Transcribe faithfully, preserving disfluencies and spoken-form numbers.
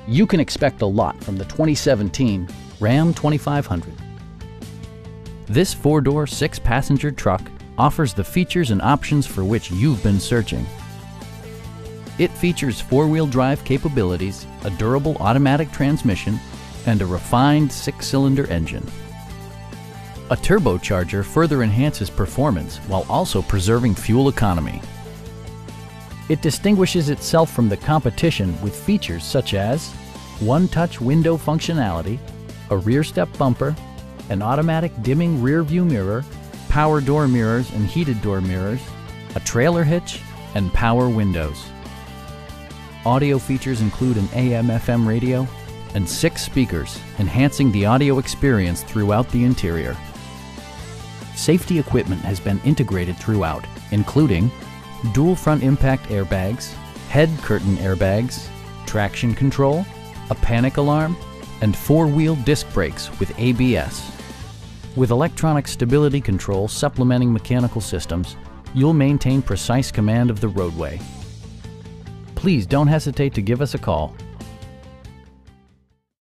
You can expect a lot from the twenty seventeen Ram twenty-five hundred. This four-door, six-passenger truck offers the features and options for which you've been searching. It features four-wheel drive capabilities, a durable automatic transmission, and a refined six-cylinder engine. A turbocharger further enhances performance while also preserving fuel economy. It distinguishes itself from the competition with features such as one-touch window functionality, a rear step bumper, an automatic dimming rear view mirror, power door mirrors and heated door mirrors, a trailer hitch, and power windows. Audio features include an A M F M radio and six speakers, enhancing the audio experience throughout the interior. Safety equipment has been integrated throughout, including dual front impact airbags, head curtain airbags, traction control, a panic alarm, and four-wheel disc brakes with A B S. With electronic stability control supplementing mechanical systems, you'll maintain precise command of the roadway. Please don't hesitate to give us a call.